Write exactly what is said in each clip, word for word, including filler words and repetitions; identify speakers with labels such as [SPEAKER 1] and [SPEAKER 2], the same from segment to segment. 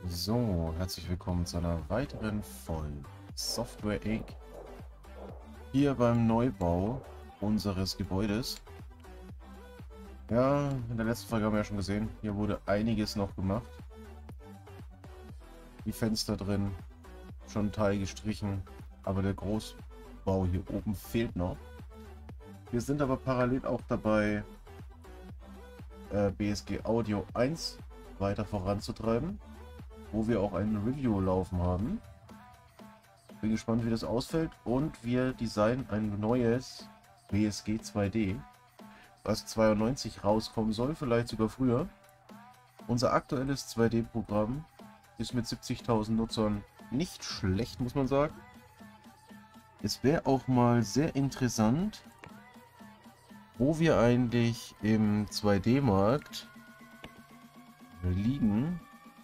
[SPEAKER 1] So, herzlich willkommen zu einer weiteren Folge Software Inc. Hier beim Neubau unseres Gebäudes. Ja, in der letzten Folge haben wir ja schon gesehen, hier wurde einiges noch gemacht. Die Fenster drin, schon ein Teil gestrichen, aber der Großbau hier oben fehlt noch. Wir sind aber parallel auch dabei, äh, B S G Audio eins weiter voranzutreiben, wo wir auch ein Review laufen haben. Bin gespannt, wie das ausfällt, und wir designen ein neues B S G zwei D, was zweiundneunzig rauskommen soll, vielleicht sogar früher. Unser aktuelles zwei D-Programm ist mit siebzigtausend Nutzern nicht schlecht, muss man sagen. Es wäre auch mal sehr interessant, wo wir eigentlich im zwei D-Markt liegen.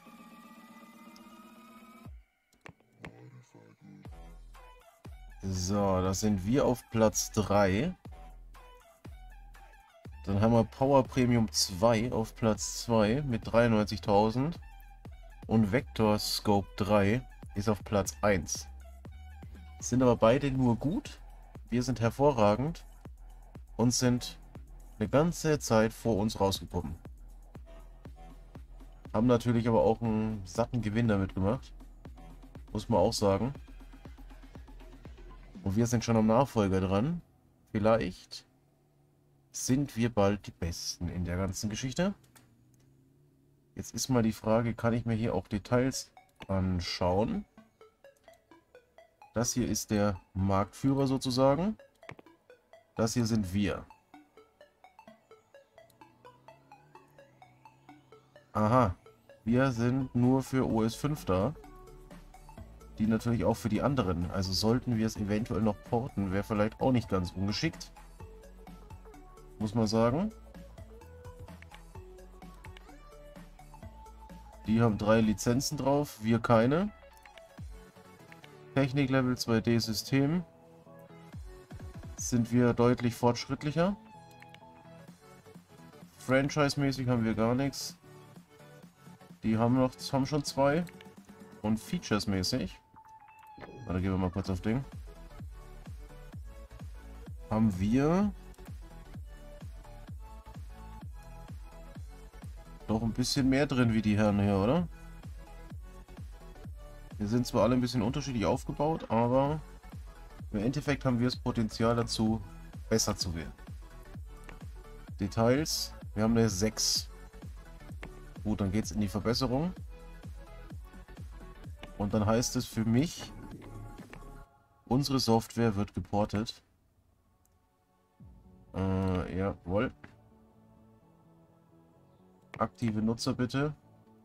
[SPEAKER 1] So, da sind wir auf Platz drei. Dann haben wir Power Premium zwei auf Platz zwei mit dreiundneunzigtausend. Und Vector Scope drei ist auf Platz eins. Sind aber beide nur gut. Wir sind hervorragend und sind eine ganze Zeit vor uns rausgekommen. Haben natürlich aber auch einen satten Gewinn damit gemacht. Muss man auch sagen. Und wir sind schon am Nachfolger dran. Vielleicht sind wir bald die Besten in der ganzen Geschichte. Jetzt ist mal die Frage, kann ich mir hier auch Details anschauen? Das hier ist der Marktführer sozusagen. Das hier sind wir. Aha, wir sind nur für O S fünf da. Die natürlich auch für die anderen. Also sollten wir es eventuell noch porten, wäre vielleicht auch nicht ganz ungeschickt. Muss man sagen. Die haben drei Lizenzen drauf, wir keine. Technik Level zwei D System. Sind wir deutlich fortschrittlicher. Franchise-mäßig haben wir gar nichts. Die haben noch haben schon zwei. Und Features-mäßig. Warte, gehen wir mal kurz auf Ding. Haben wir doch ein bisschen mehr drin wie die Herren hier, oder? Wir sind zwar alle ein bisschen unterschiedlich aufgebaut, aber im Endeffekt haben wir das Potenzial dazu, besser zu werden. Details. Wir haben eine sechs. Gut, dann geht es in die Verbesserung. Und dann heißt es für mich, unsere Software wird geportet. Äh, jawohl. Aktive Nutzer bitte.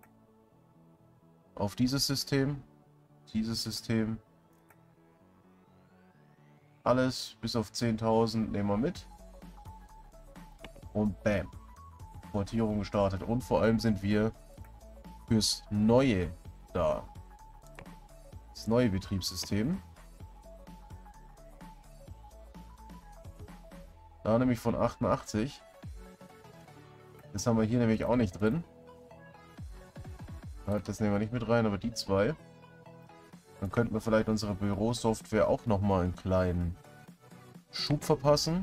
[SPEAKER 1] Auf dieses System. Dieses System. Alles bis auf zehntausend nehmen wir mit. Und bam. Portierung gestartet. Und vor allem sind wir fürs Neue da. Das neue Betriebssystem. Da nämlich von achtundachtzig. Das haben wir hier nämlich auch nicht drin. Halt, das nehmen wir nicht mit rein, aber die zwei. Dann könnten wir vielleicht unsere Bürosoftware auch nochmal einen kleinen Schub verpassen.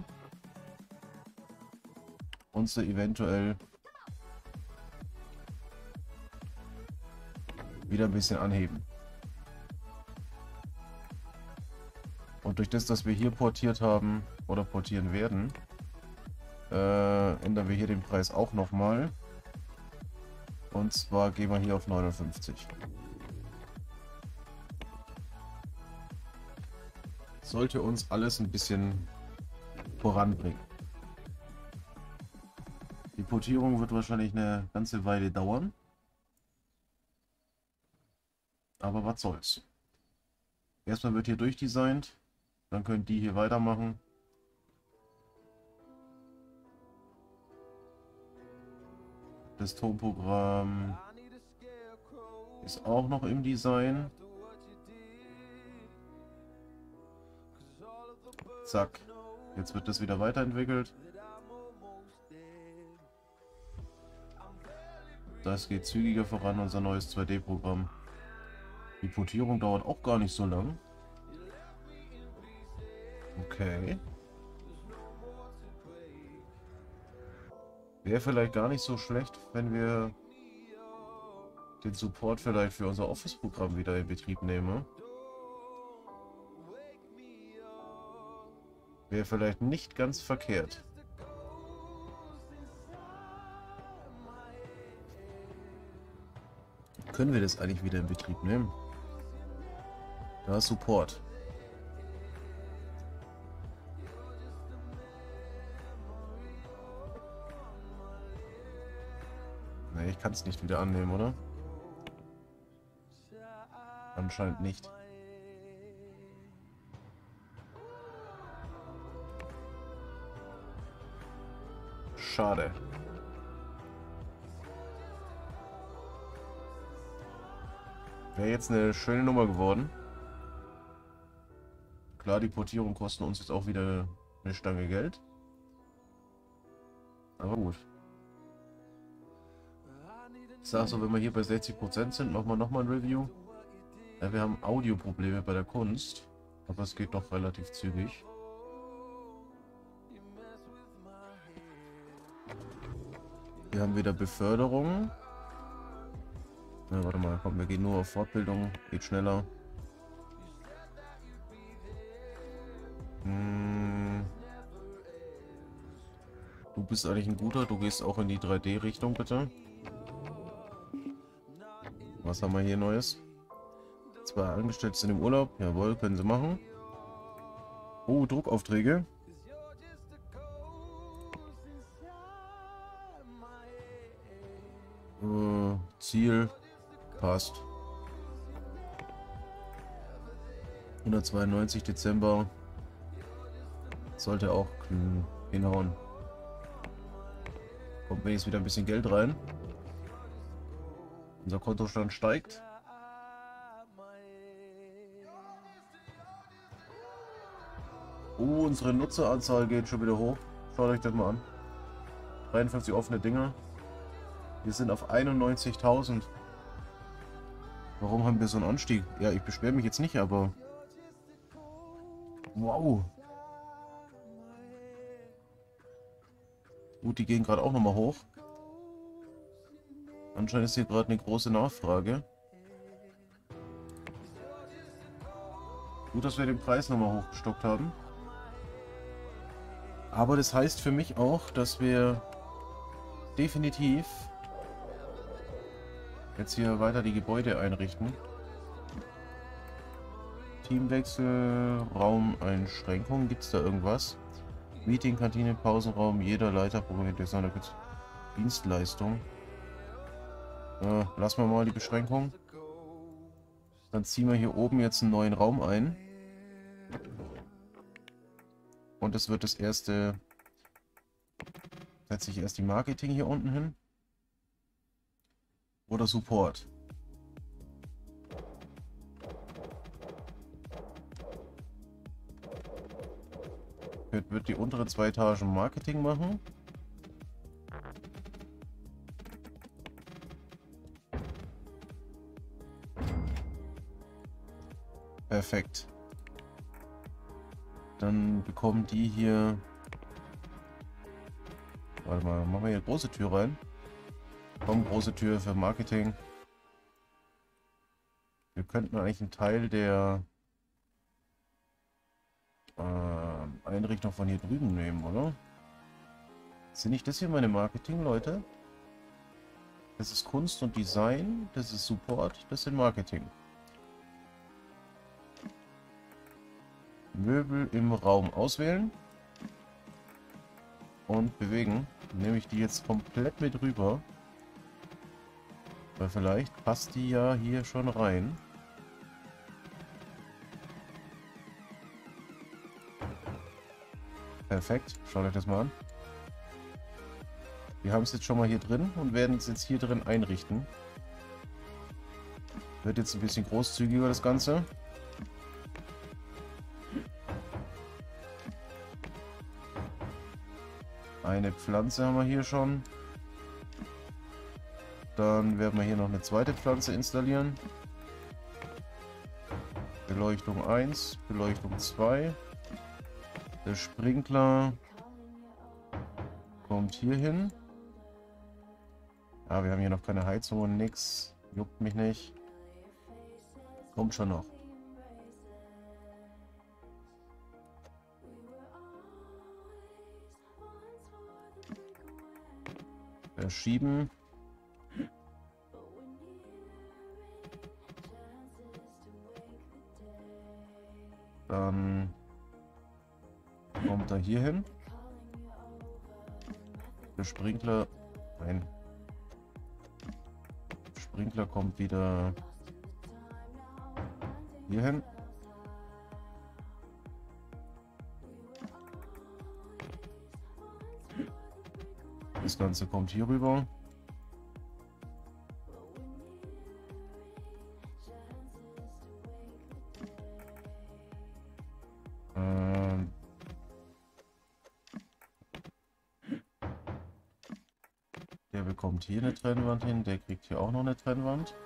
[SPEAKER 1] Und sie eventuell wieder ein bisschen anheben. Und durch das, dass wir hier portiert haben oder portieren werden, äh, ändern wir hier den Preis auch nochmal. Und zwar gehen wir hier auf neunundfünfzig. Sollte uns alles ein bisschen voranbringen. Die Portierung wird wahrscheinlich eine ganze Weile dauern. Aber was soll's. Erstmal wird hier durchdesignt. Dann können die hier weitermachen. Das Tonprogramm ist auch noch im Design. Zack. Jetzt wird das wieder weiterentwickelt. Das geht zügiger voran, unser neues zwei D-Programm. Die Portierung dauert auch gar nicht so lang. Okay. Wäre vielleicht gar nicht so schlecht, wenn wir den Support vielleicht für unser Office-Programm wieder in Betrieb nehmen. Wäre vielleicht nicht ganz verkehrt. Können wir das eigentlich wieder in Betrieb nehmen? Da ist Support. Nee, ich kann es nicht wieder annehmen, oder? Anscheinend nicht. Schade. Wäre jetzt eine schöne Nummer geworden. Klar, die Portierung kostet uns jetzt auch wieder eine Stange Geld. Aber gut. Ich sag so, wenn wir hier bei sechzig Prozent sind, machen wir nochmal ein Review. Ja, wir haben Audioprobleme bei der Kunst, aber es geht doch relativ zügig. Wir haben wieder Beförderung. Ja, warte mal, komm, wir gehen nur auf Fortbildung, geht schneller. Hm. Du bist eigentlich ein guter, du gehst auch in die drei D-Richtung, bitte. Was haben wir hier Neues? Zwei Angestellte sind im Urlaub, jawohl, können sie machen. Oh, Druckaufträge. Äh, Ziel passt. hundertzweiundneunzig Dezember. Sollte auch hinhauen. Kommt wenigstens wieder ein bisschen Geld rein. Unser Kontostand steigt. Oh, unsere Nutzeranzahl geht schon wieder hoch. Schaut euch das mal an. dreiundfünfzig offene Dinger. Wir sind auf einundneunzigtausend. Warum haben wir so einen Anstieg? Ja, ich beschwere mich jetzt nicht, aber... Wow. Gut, die gehen gerade auch nochmal hoch. Anscheinend ist hier gerade eine große Nachfrage. Gut, dass wir den Preis nochmal hochgestockt haben. Aber das heißt für mich auch, dass wir definitiv jetzt hier weiter die Gebäude einrichten. Teamwechsel, Raumeinschränkungen, gibt es da irgendwas? Meeting, Kantine, Pausenraum, jeder Leiter programmiert durch seine Dienstleistung. Äh, lassen wir mal die Beschränkung. Dann ziehen wir hier oben jetzt einen neuen Raum ein. Und es wird das erste... Setze ich erst die Marketing hier unten hin. Oder Support. Wird, wird die untere zwei Etagen Marketing machen. Perfekt. Dann bekommen die hier... Warte mal, machen wir hier große Tür rein. Komm, große Tür für Marketing. Wir könnten eigentlich einen Teil der äh, Einrichtung von hier drüben nehmen, oder? Sind nicht das hier meine Marketing-Leute? Das ist Kunst und Design, das ist Support, das sind Marketing. Möbel im Raum auswählen und bewegen. Nehme ich die jetzt komplett mit rüber. Weil vielleicht passt die ja hier schon rein. Perfekt, schaut euch das mal an. Wir haben es jetzt schon mal hier drin und werden es jetzt hier drin einrichten. Wird jetzt ein bisschen großzügiger das Ganze. Eine Pflanze haben wir hier schon. Dann werden wir hier noch eine zweite Pflanze installieren. Beleuchtung eins, Beleuchtung zwei. Der Sprinkler kommt hier hin. Ja, wir haben hier noch keine Heizung und nix. Juckt mich nicht. Kommt schon noch. Verschieben. Dann kommt er hier hin. Der Sprinkler. Nein. Der Sprinkler kommt wieder hier hin. Das Ganze kommt hier rüber. Ähm der bekommt hier eine Trennwand hin, der kriegt hier auch noch eine Trennwand.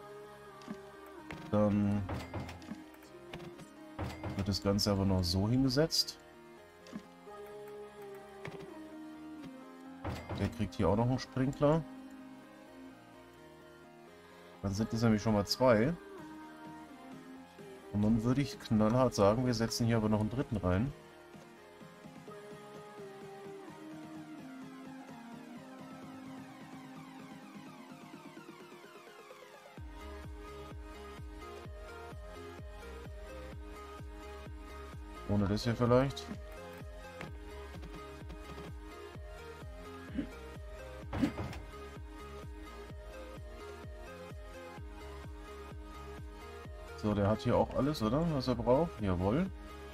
[SPEAKER 1] Dann wird das Ganze aber noch so hingesetzt. Der kriegt hier auch noch einen Sprinkler. Dann sind es nämlich schon mal zwei. Und dann würde ich knallhart sagen, wir setzen hier aber noch einen dritten rein. Ohne das hier vielleicht. So, der hat hier auch alles, oder? Was er braucht. Jawohl.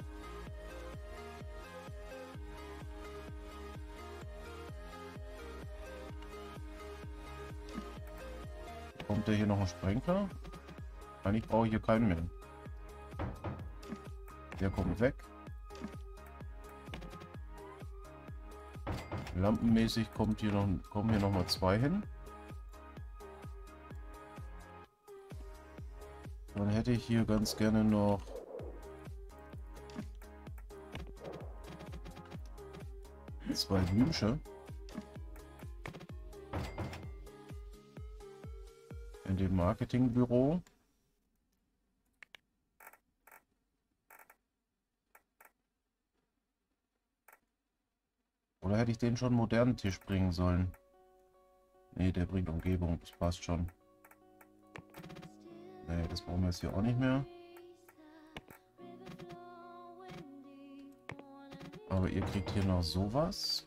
[SPEAKER 1] Kommt der hier noch ein Sprinkler? Eigentlich brauche ich hier keinen mehr. Der kommt weg. Lampenmäßig kommt hier noch, kommen hier noch mal zwei hin. Dann hätte ich hier ganz gerne noch zwei Blümchen in dem Marketingbüro. Oder hätte ich den schon einen modernen Tisch bringen sollen? Nee, der bringt Umgebung, das passt schon. Nee, das brauchen wir jetzt hier auch nicht mehr. Aber ihr kriegt hier noch sowas.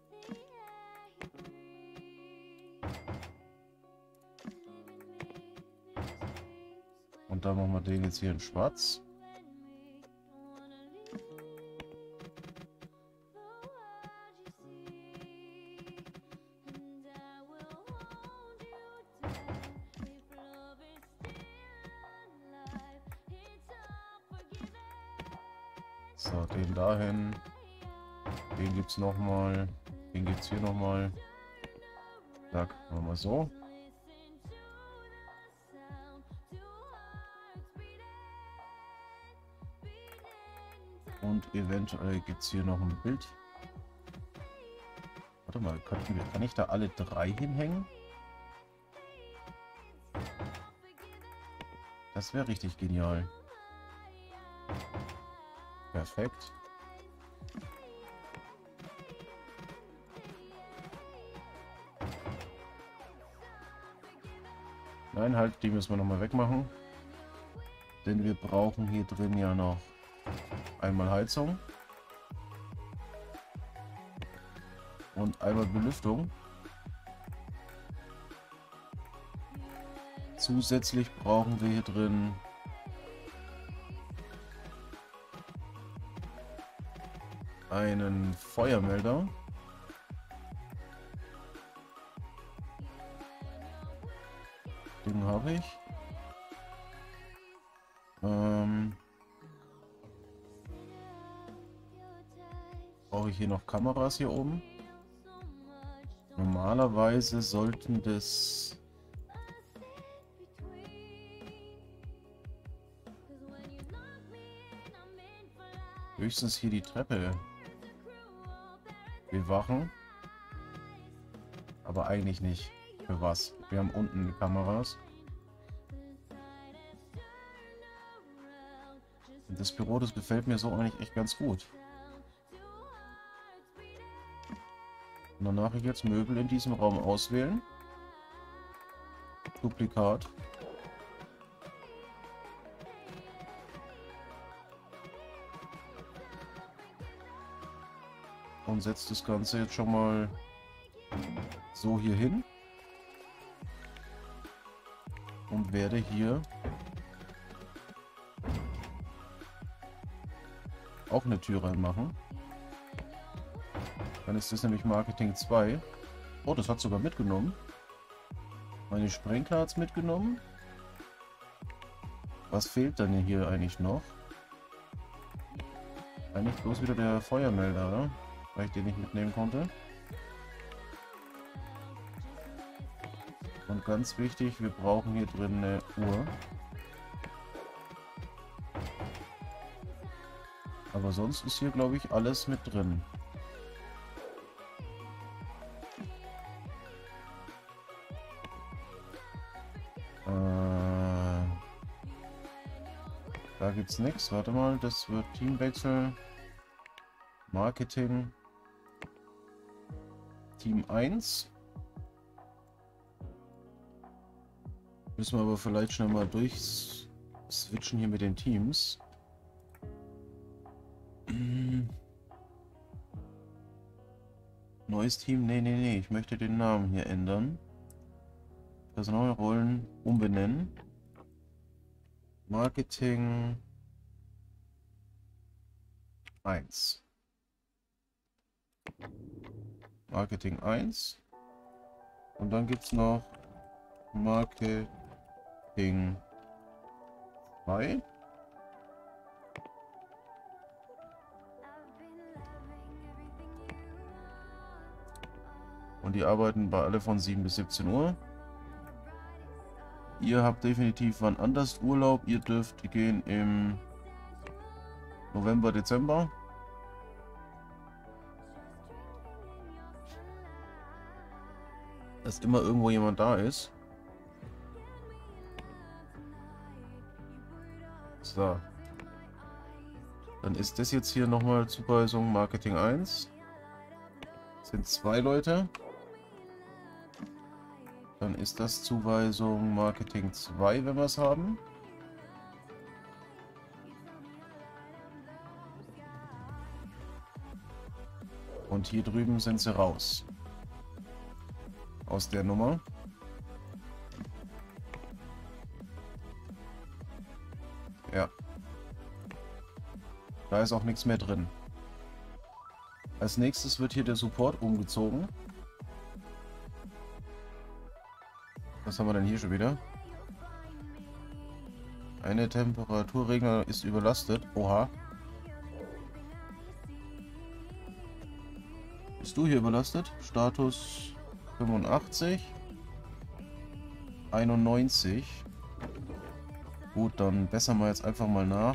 [SPEAKER 1] Und dann machen wir den jetzt hier in schwarz. So, den dahin. Den gibt es nochmal. Den gibt es hier nochmal. Zack, machen wir so. Und eventuell gibt es hier noch ein Bild. Warte mal, könnten wir, kann ich da alle drei hinhängen? Das wäre richtig genial. Perfekt. Nein, halt, die müssen wir noch mal wegmachen. Denn wir brauchen hier drin ja noch einmal Heizung. Und einmal Belüftung. Zusätzlich brauchen wir hier drin einen Feuermelder. Den habe ich. Ähm, brauche ich hier noch Kameras hier oben. Normalerweise sollten das höchstens hier die Treppe bewachen. Aber eigentlich nicht. Für was? Wir haben unten die Kameras. Und das Büro, das gefällt mir so eigentlich echt ganz gut. Und danach jetzt Möbel in diesem Raum auswählen. Duplikat. Und setzt das Ganze jetzt schon mal so hier hin. Und werde hier auch eine Tür reinmachen. Dann ist das nämlich Marketing zwei. Oh, das hat sogar mitgenommen. Meine Sprenkler hat es mitgenommen. Was fehlt dann hier eigentlich noch? Eigentlich bloß wieder der Feuermelder, oder? Weil ich den nicht mitnehmen konnte. Und ganz wichtig, wir brauchen hier drin eine Uhr. Aber sonst ist hier, glaube ich, alles mit drin. Äh, da gibt es nichts. Warte mal, das wird Teamwechsel. Marketing. Team eins. Müssen wir aber vielleicht schnell mal durchswitchen hier mit den Teams. Neues Team? Nee, nee, nee. Ich möchte den Namen hier ändern. Personalrollen umbenennen. Marketing eins. Marketing eins. Und dann gibt es noch Marketing zwei. Und die arbeiten bei alle von sieben bis siebzehn Uhr. Ihr habt definitiv wann anders Urlaub. Ihr dürft gehen im November, Dezember. Dass immer irgendwo jemand da ist. So. Dann ist das jetzt hier nochmal Zuweisung Marketing eins. Das sind zwei Leute. Dann ist das Zuweisung Marketing zwei, wenn wir es haben. Und hier drüben sind sie raus. Aus der Nummer. Ja. Da ist auch nichts mehr drin. Als nächstes wird hier der Support umgezogen. Was haben wir denn hier schon wieder? Eine Temperaturregler ist überlastet. Oha. Bist du hier überlastet? Status fünfundachtzig. einundneunzig. Gut, dann bessern wir jetzt einfach mal nach.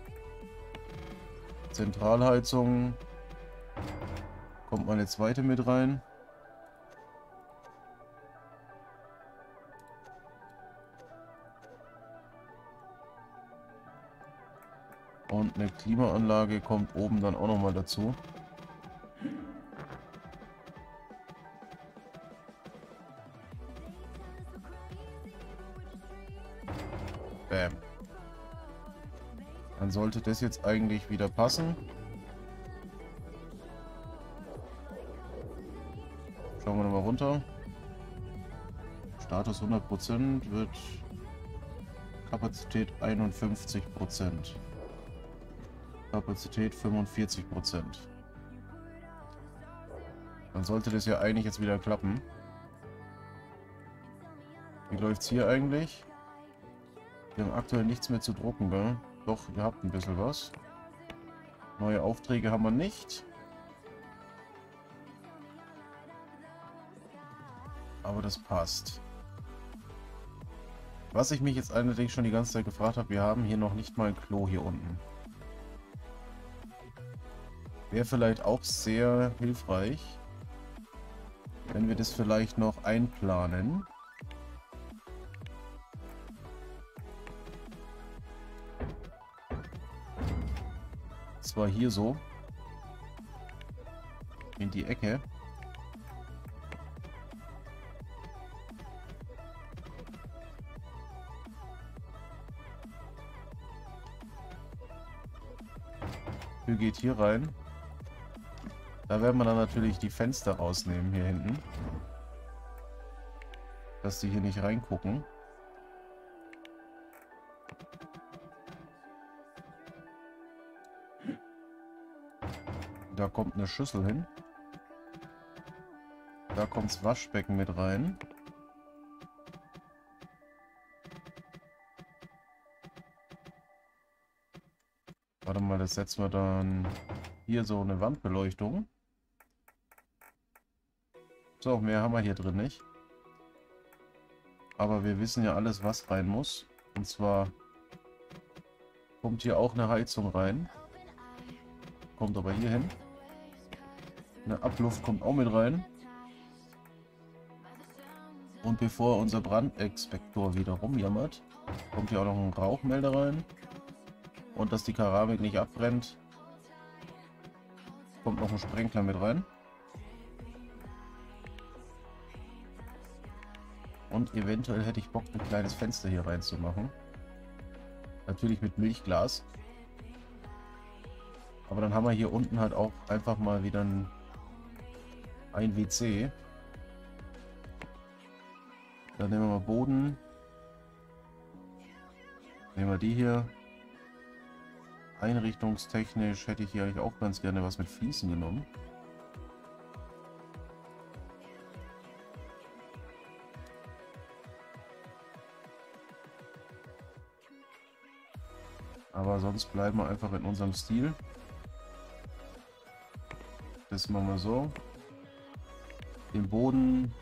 [SPEAKER 1] Zentralheizung. Kommt meine zweite mit rein. Und eine Klimaanlage kommt oben dann auch nochmal dazu. Bam. Dann sollte das jetzt eigentlich wieder passen. Schauen wir nochmal runter. Status hundert Prozent wird Kapazität einundfünfzig Prozent. Kapazität fünfundvierzig Prozent. Dann sollte das ja eigentlich jetzt wieder klappen. Wie läuft es hier eigentlich? Wir haben aktuell nichts mehr zu drucken, gell? Doch, ihr habt ein bisschen was. Neue Aufträge haben wir nicht. Aber das passt. Was ich mich jetzt allerdings schon die ganze Zeit gefragt habe, wir haben hier noch nicht mal ein Klo hier unten. Wäre vielleicht auch sehr hilfreich, wenn wir das vielleicht noch einplanen. Zwar hier so. In die Ecke. Tür geht hier rein. Da werden wir dann natürlich die Fenster rausnehmen hier hinten. Dass die hier nicht reingucken. Da kommt eine Schüssel hin. Da kommt das Waschbecken mit rein. Warte mal, das setzen wir dann hier so eine Wandbeleuchtung. So, mehr haben wir hier drin nicht. Aber wir wissen ja alles, was rein muss. Und zwar kommt hier auch eine Heizung rein. Kommt aber hier hin. Eine Abluft kommt auch mit rein. Und bevor unser Brandexpektor wieder rumjammert, kommt hier auch noch ein Rauchmelder rein. Und dass die Keramik nicht abbrennt, kommt noch ein Sprenkler mit rein. Und eventuell hätte ich Bock, ein kleines Fenster hier reinzumachen. Natürlich mit Milchglas. Aber dann haben wir hier unten halt auch einfach mal wieder ein, ein W C. Dann nehmen wir mal Boden. Nehmen wir die hier. Einrichtungstechnisch hätte ich hier eigentlich auch ganz gerne was mit Fliesen genommen. Aber sonst bleiben wir einfach in unserem Stil. Das machen wir so. Den Boden.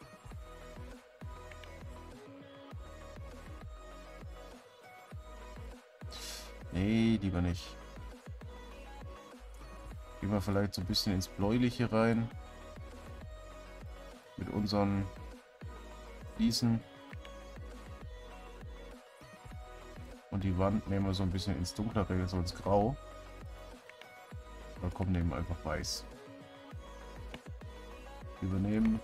[SPEAKER 1] Nee, lieber nicht. Gehen wir vielleicht so ein bisschen ins Bläuliche rein. Mit unseren Fliesen. Und die Wand nehmen wir so ein bisschen ins Dunklere, so ins Grau. Da kommt eben einfach weiß. Übernehmen.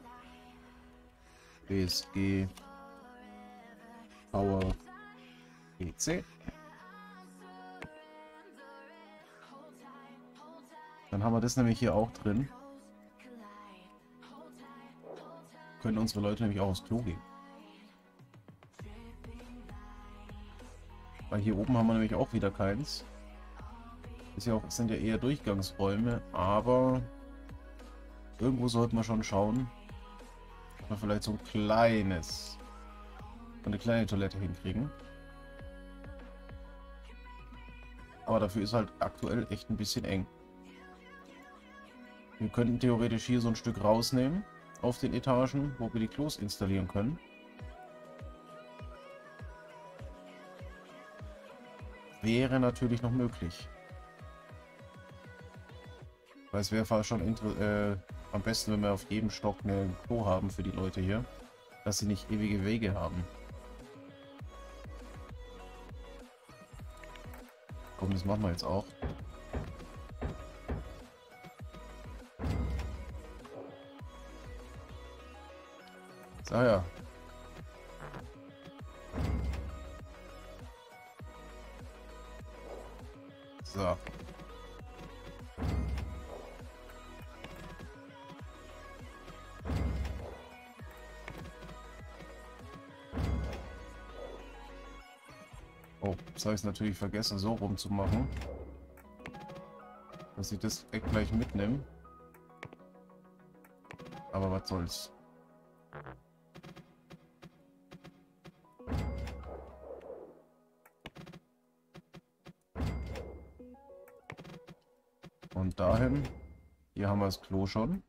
[SPEAKER 1] B S G. Power. P C. Dann haben wir das nämlich hier auch drin. Können unsere Leute nämlich auch aufs Klo gehen. Weil hier oben haben wir nämlich auch wieder keins. Ist ja auch, es sind ja eher Durchgangsräume, aber irgendwo sollten wir schon schauen, ob wir vielleicht so ein kleines, eine kleine Toilette hinkriegen. Aber dafür ist halt aktuell echt ein bisschen eng. Wir könnten theoretisch hier so ein Stück rausnehmen auf den Etagen, wo wir die Klos installieren können. Wäre natürlich noch möglich. Weil es wäre fast schon äh, am besten, wenn wir auf jedem Stock eine Klo haben für die Leute hier. Dass sie nicht ewige Wege haben. Komm, das machen wir jetzt auch. So, ja. So. Oh, das habe ich natürlich vergessen, so rum zu machen. Dass ich das Eck gleich mitnehme. Aber was soll's. Und dahin. Hier haben wir das Klo schon.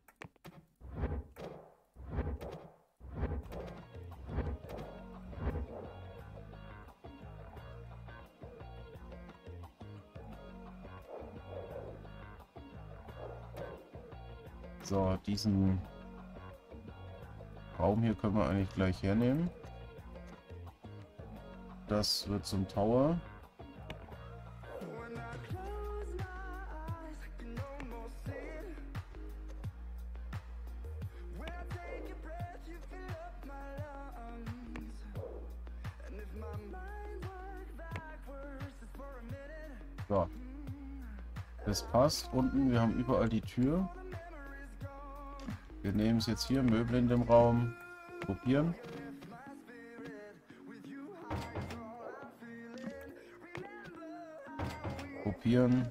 [SPEAKER 1] So, diesen Raum hier können wir eigentlich gleich hernehmen. Das wird zum Tower. So. Das passt. Unten, wir haben überall die Tür. Wir nehmen es jetzt hier, Möbel in dem Raum, kopieren. Kopieren.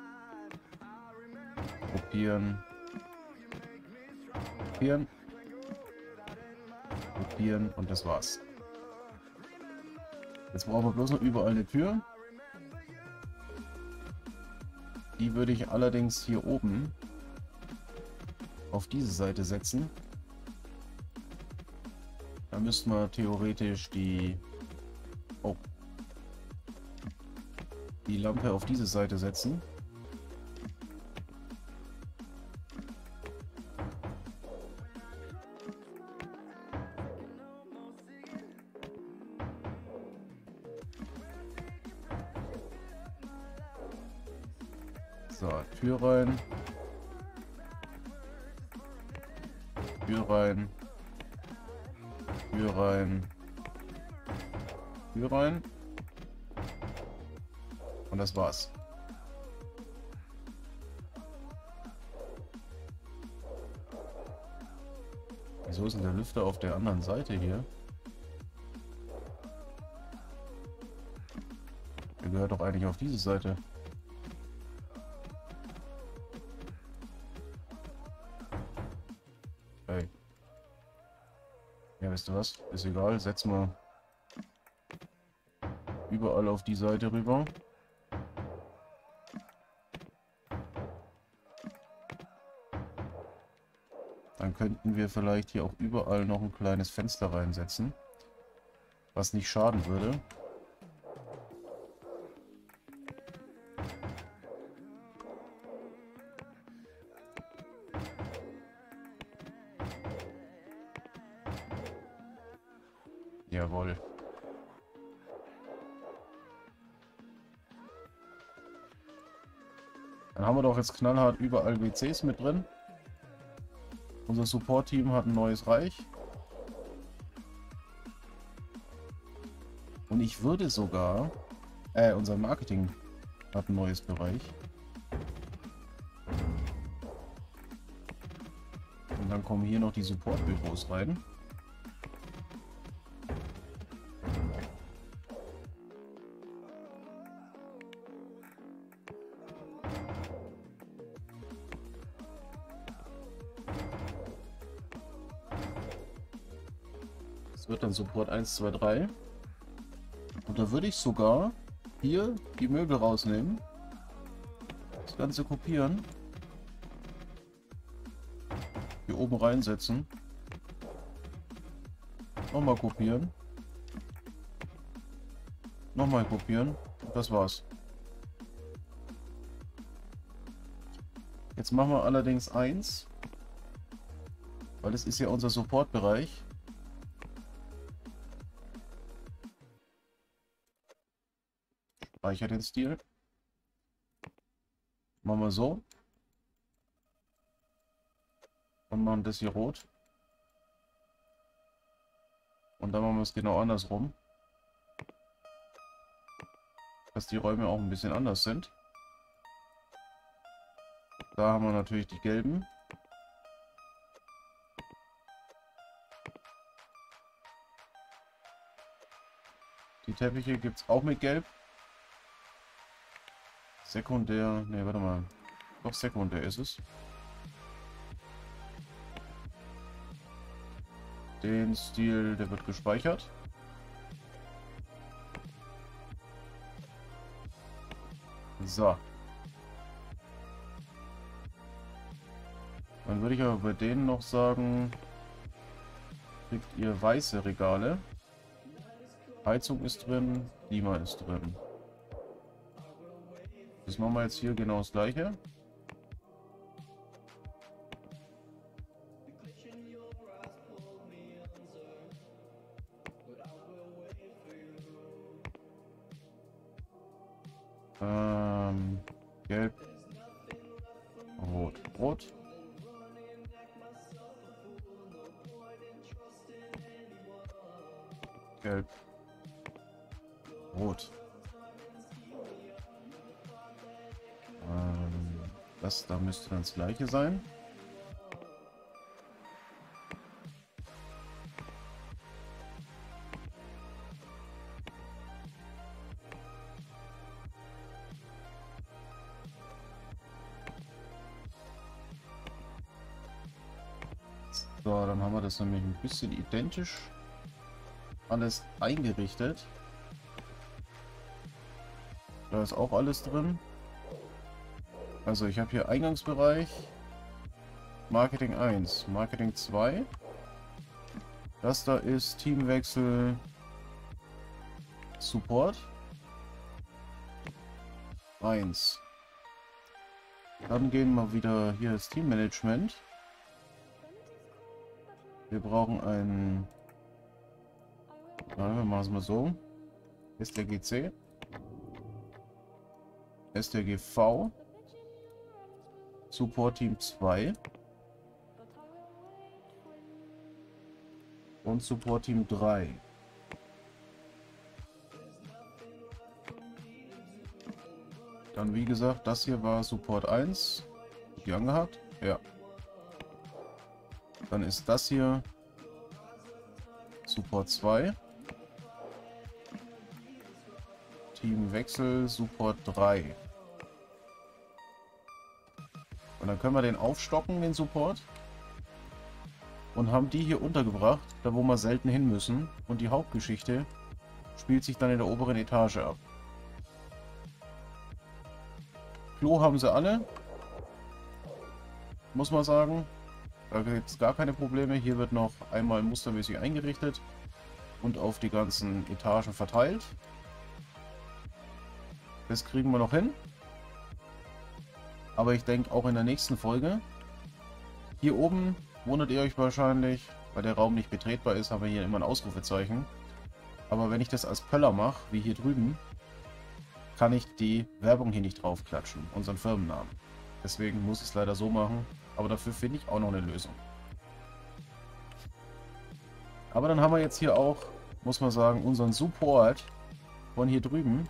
[SPEAKER 1] Kopieren. Kopieren. Kopieren und das war's. Jetzt brauchen wir bloß noch überall eine Tür. Die würde ich allerdings hier oben auf diese Seite setzen. Da müssten wir theoretisch die, oh, die Lampe auf diese Seite setzen. So, Tür rein. Tür rein. Tür rein. Tür rein. Und das war's. Wieso ist denn der Lüfter auf der anderen Seite hier? Der gehört doch eigentlich auf diese Seite. Hey. Ja, wisst ihr was? Ist egal, setzen wir überall auf die Seite rüber. Dann könnten wir vielleicht hier auch überall noch ein kleines Fenster reinsetzen, was nicht schaden würde. Jawohl. Dann haben wir doch jetzt knallhart überall W Cs mit drin. Unser Support-Team hat ein neues Reich. Und ich würde sogar... Äh, unser Marketing hat ein neues Bereich. Und dann kommen hier noch die Support-Büros rein. Wird dann Support eins, zwei, drei. Und da würde ich sogar hier die Möbel rausnehmen. Das Ganze kopieren. Hier oben reinsetzen. Nochmal kopieren. Nochmal kopieren. Und das war's. Jetzt machen wir allerdings eins. Weil es ist ja unser Support-Bereich. Speicher den Stil. Machen wir so. Und machen das hier rot. Und dann machen wir es genau andersrum. Dass die Räume auch ein bisschen anders sind. Da haben wir natürlich die gelben. Die Teppiche gibt es auch mit Gelb. Sekundär, ne, warte mal. Doch, sekundär ist es. Den Stil, der wird gespeichert. So. Dann würde ich aber bei denen noch sagen, kriegt ihr weiße Regale. Heizung ist drin, Klima ist drin. Das machen wir jetzt hier genau das gleiche. Rot, rot. Gelb. Rot. Ähm, das da müsste dann das gleiche sein. So, dann haben wir das nämlich ein bisschen identisch alles eingerichtet. Da ist auch alles drin. Also ich habe hier Eingangsbereich, Marketing eins, Marketing zwei. Das da ist Teamwechsel, Support eins. Dann gehen wir wieder hier das Teammanagement. Wir brauchen ein, wir machen es mal so, S T G C, S T G V, Support Team zwei und Support Team drei. Dann wie gesagt, das hier war Support eins, die angehabt, ja. Dann ist das hier Support zwei. Teamwechsel Support drei. Und dann können wir den aufstocken, den Support. Und haben die hier untergebracht, da wo wir selten hin müssen. Und die Hauptgeschichte spielt sich dann in der oberen Etage ab. Klo haben sie alle. Muss man sagen. Da gibt es gar keine Probleme. Hier wird noch einmal mustermäßig eingerichtet und auf die ganzen Etagen verteilt. Das kriegen wir noch hin. Aber ich denke auch in der nächsten Folge. Hier oben wundert ihr euch wahrscheinlich, weil der Raum nicht betretbar ist, haben wir hier immer ein Ausrufezeichen. Aber wenn ich das als Pöller mache, wie hier drüben, kann ich die Werbung hier nicht drauf klatschen, unseren Firmennamen. Deswegen muss ich es leider so machen. Aber dafür finde ich auch noch eine Lösung. Aber dann haben wir jetzt hier auch, muss man sagen, unseren Support von hier drüben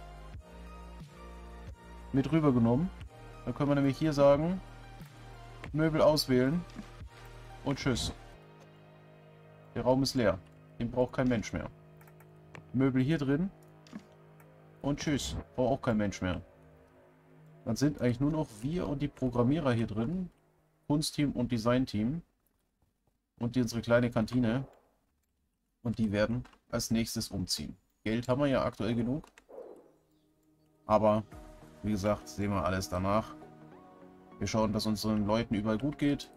[SPEAKER 1] mit rübergenommen. Dann können wir nämlich hier sagen, Möbel auswählen und tschüss. Der Raum ist leer. Den braucht kein Mensch mehr. Möbel hier drin und tschüss. Braucht auch kein Mensch mehr. Dann sind eigentlich nur noch wir und die Programmierer hier drin. Kunstteam und Designteam. Und die, unsere kleine Kantine. Und die werden als nächstes umziehen. Geld haben wir ja aktuell genug. Aber, wie gesagt, sehen wir alles danach. Wir schauen, dass unseren Leuten überall gut geht.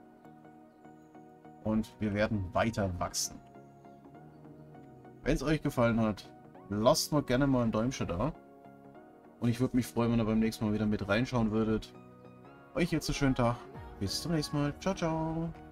[SPEAKER 1] Und wir werden weiter wachsen. Wenn es euch gefallen hat, lasst mir gerne mal ein Däumchen da. Und ich würde mich freuen, wenn ihr beim nächsten Mal wieder mit reinschauen würdet. Euch jetzt einen schönen Tag. Bis zum nächsten Mal. Ciao, ciao.